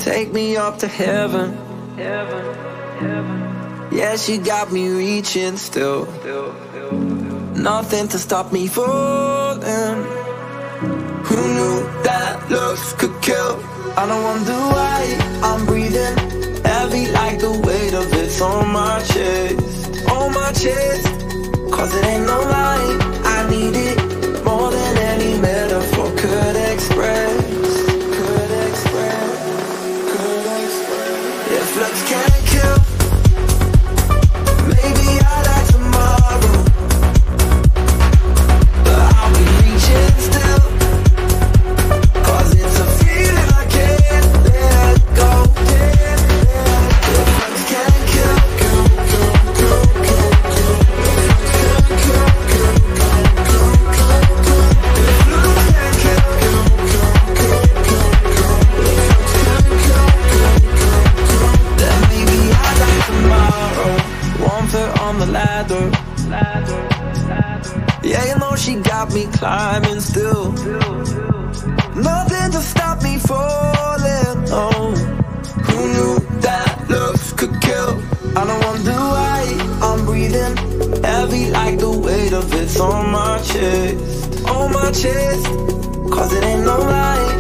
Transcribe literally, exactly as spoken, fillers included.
take me up to heaven. Heaven, heaven. Yeah, she got me reaching still. Nothing to stop me falling. Who knew that looks could kill? I don't wonder why I'm breathing heavy like the weight of it's on my chest. On my chest. Cause it ain't no lie, I need it more than any metaphor could express. Could express, could express. If looks can't kill, maybe I'll die tomorrow, but I'll be reaching still. Cause it's a feeling I can't let go. Can't let go. If looks can't kill, kill, kill, kill, kill, kill. On the ladder, ladder, ladder. Yeah, you know she got me climbing still. Nothing to stop me falling. Oh, who knew that looks could kill? I don't wonder why I'm breathing heavy like the weight of it's on my chest. On my chest. Cause it ain't no lie,